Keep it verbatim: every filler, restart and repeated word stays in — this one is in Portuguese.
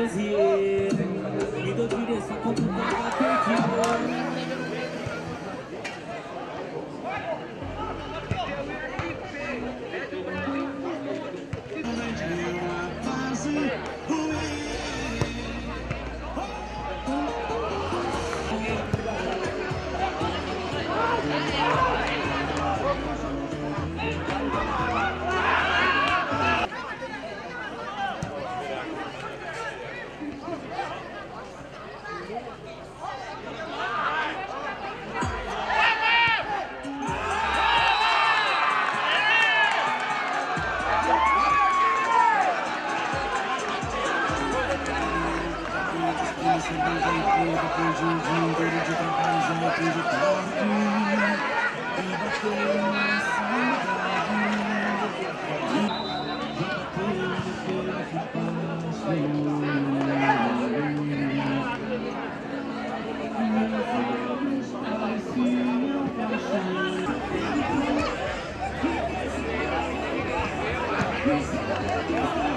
prazer. Me dou direção como tava perdido. Depois de um dia inteiro de trabalho, já acreditava que ia bater uma saudade. Já bateu no que passou. Meus olhos pareciam paixão.